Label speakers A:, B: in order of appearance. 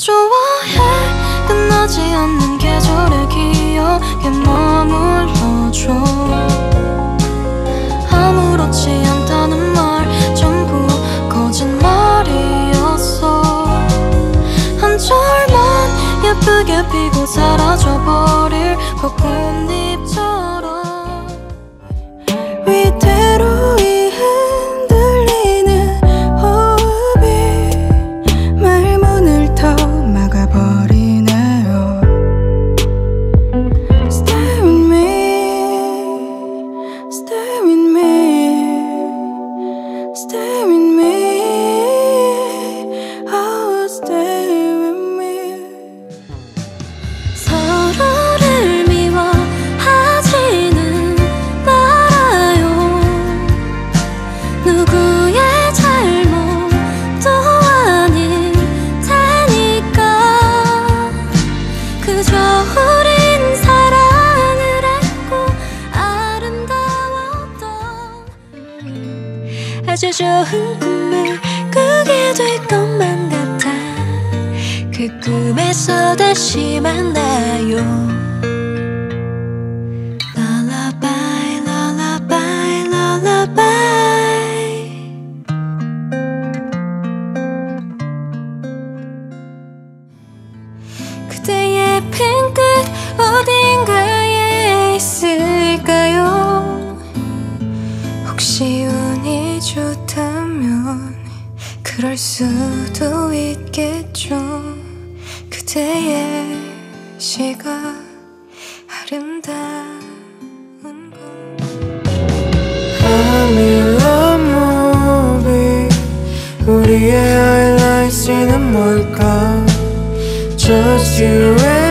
A: 좋아해 끝나지 않는 계절의 기억에 머물러줘. 아무렇지 않다는 말 전부 거짓말이었어. 한 절만 예쁘게 피고 사라져버릴 벚꽃잎처럼 위태로이 흔들리는 호흡이 말문을 더 막아버리네요. Stay with me, stay with me, stay with me, oh stay with me. 서로를 미워하지는 말아요. 누구의 잘못도 아닐 테니까. 그저 우린 사랑을 했고 아름다웠던 아주 좋은 꿈을 꾸게 될 것만 같아. 그 꿈에서 다시 만나요. Lullaby, lullaby, lullaby. 그대의 핀끝 어딘가에 있을까요? 혹시 운이 좋다면 그럴 수도 있겠죠. 그대의 시가 아름다운 건
B: I'm in love movie. 우리의 하이라이트는 뭘까? Just you and